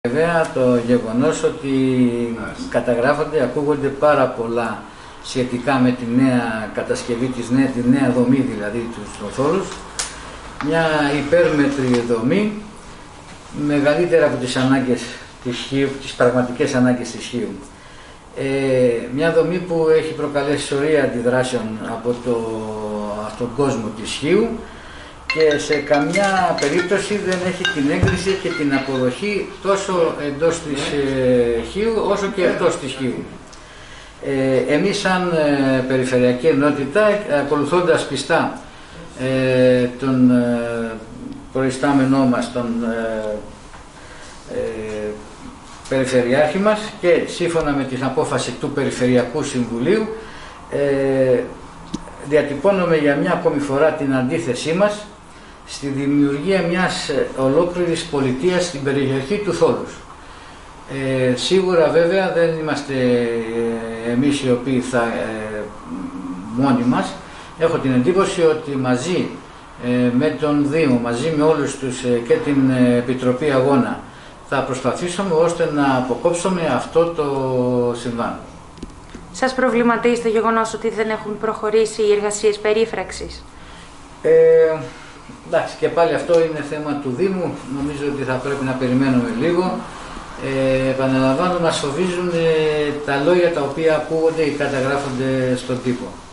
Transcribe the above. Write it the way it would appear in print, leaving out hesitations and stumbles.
Βέβαια το γεγονός ότι καταγράφονται, ακούγονται πάρα πολλά σχετικά με τη νέα κατασκευή, τη νέα δομή δηλαδή τους θόρους, μια υπέρμετρη δομή, μεγαλύτερα από τις ανάγκες της Χίου, τις πραγματικές ανάγκες της Χίου. Μια δομή που έχει προκαλέσει σωρία αντιδράσεων από τον κόσμο της Χίου και σε καμιά περίπτωση δεν έχει την έγκριση και την αποδοχή τόσο εντός της Χίου όσο και εκτός της Χίου. Εμείς σαν περιφερειακή ενότητα, ακολουθώντας πιστά τον προϊστάμενό μας, τον Περιφερειάρχη μας και σύμφωνα με την απόφαση του Περιφερειακού Συμβουλίου, διατυπώνουμε για μια ακόμη φορά την αντίθεσή μας στη δημιουργία μιας ολόκληρης πολιτείας στην περιοχή του Θόρους. Σίγουρα βέβαια δεν είμαστε εμείς οι οποίοι θα μόνοι μας. Έχω την εντύπωση ότι μαζί με τον Δήμο, μαζί με όλους τους και την Επιτροπή Αγώνα θα προσπαθήσουμε ώστε να αποκόψουμε αυτό το συμβάν. Σας προβληματίζει το γεγονός ότι δεν έχουν προχωρήσει οι εργασίες περίφραξης? Εντάξει, και πάλι αυτό είναι θέμα του Δήμου. Νομίζω ότι θα πρέπει να περιμένουμε λίγο. Επαναλαμβάνω, μας φοβίζουν τα λόγια τα οποία ακούγονται ή καταγράφονται στον τύπο.